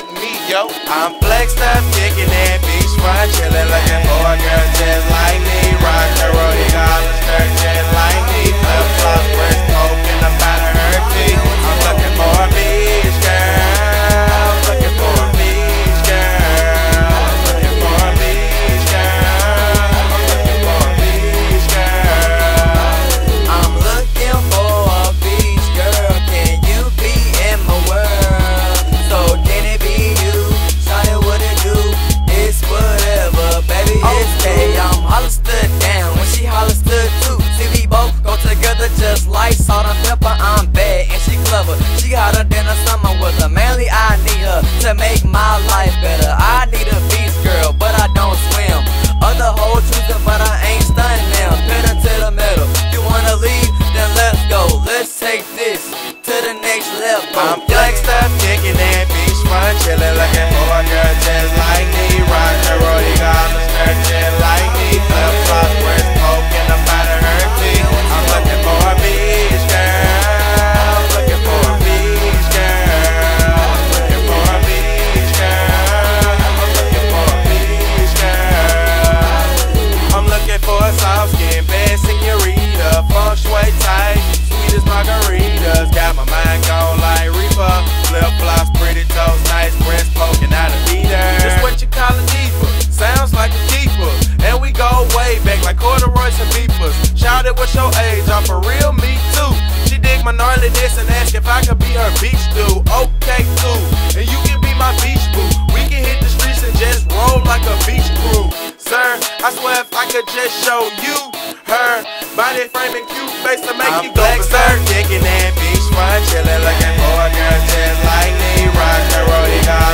like me, yo. I'm flexed up, kicking that beachfront, chillin', looking for a girl just like me. Rock the Roddy Garland skirt just like me. Flip flops, breast poke, and I'm out of her teeth. I'm looking for a beach girl. I'm looking for a beach girl. I'm looking for a beach girl. I'm looking for a beach girl. I'm looking for a beach girl. Can you be in my world? So can it be you? Shawty, what it do? It's whatever, baby, it's K. I'm holler stood down when she holler stood too. See, we both go together just like salt and pepper. I'm bad and she clever. She hotter than the summer with a manly. I need her to make my life better. I need a beach girl, but I don't swim. Other hoes choosing, but I ain't stunning them. Pin her to the middle. You wanna leave? Then let's go. Let's take this to the next level. I'm flexed up, kicking that beachfront, chillin', looking for a girl just like me. Rock the Roddy Garland skirt just like me. Flip flops, breast poke, and I'm out of her teeth. I'm looking for a beach girl. I'm looking for a beach girl. I'm looking for a beach girl. I'm looking for a beach girl. I'm looking for a soft skin, bad senorita, feng shui tight, sweet as margaritas. Got my mind gone like Reaper. Flip flops, pretty toes, nice breast poking out a beater. Just what you call a diva, sounds like a keeper. And we go way back like corduroys and beepers. Shout it, what's your age? I'm for real, me too. She dig my gnarliness and ask if I could be her beach dude. Okay, cool, and you can be my beach boo. We can hit the streets and just roll like a beach crew. Sir, I swear if I could just show you her body frame and cute face to make you go berserk. Kicking that beachfront, chillin', looking for a girl just like me. Rock the Roddy Garland.